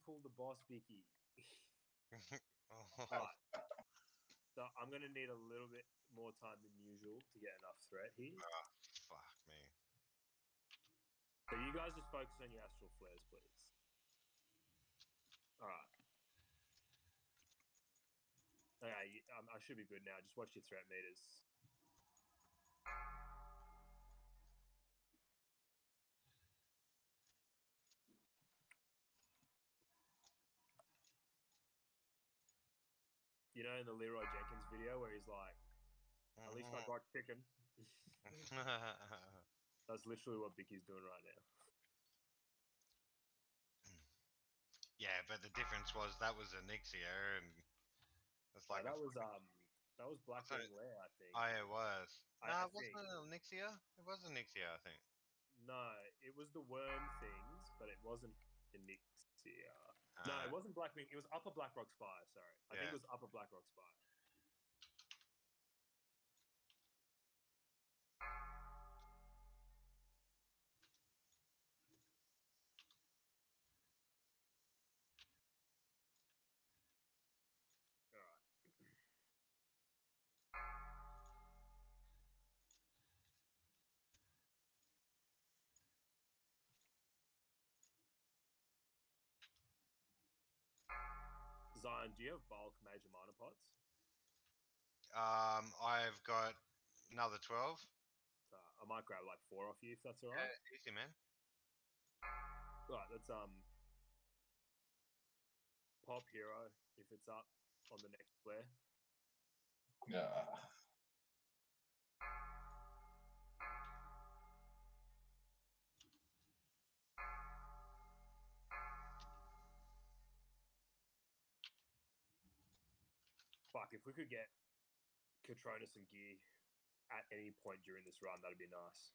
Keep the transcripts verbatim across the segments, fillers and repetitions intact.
pull the boss, Vicky. Oh, Alright. So I'm gonna need a little bit more time than usual to get enough threat here. oh, fuck me. So you guys just focus on your astral flares, please. Alright. Okay, you- um, I should be good now. Just watch your threat meters. You know, in the Leroy Jenkins video where he's like, at least I got chicken. That's literally what Vicky's doing right now. Yeah, but the difference was that was a Nixia, and it's like Uh, a that was um, that was Blackwing Lair, I think. Oh, yeah, it was. I, No, I it wasn't think. a Nixia. It was a Nixia, I think. No, it was the worm things, but it wasn't Nixia. No, Uh, it wasn't Blackwing. It was Upper Blackrock Spire. Sorry, I think Yeah. it was Upper Blackrock Spire. All right. Zion, do you have bulk major minor pots? Um, I've got another twelve. So I might grab like four off you if that's all Yeah, right. easy, man. Right, let's um pop hero if it's up on the next flare. Yeah. Fuck, if we could get Katronus and gear at any point during this run, that'd be nice.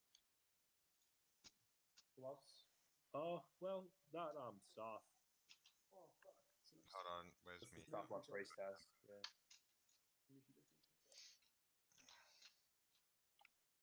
Gloves. Oh, well, that um staff. Oh fuck. So Hold on, where's That's the me? stuff my priest has. Yeah.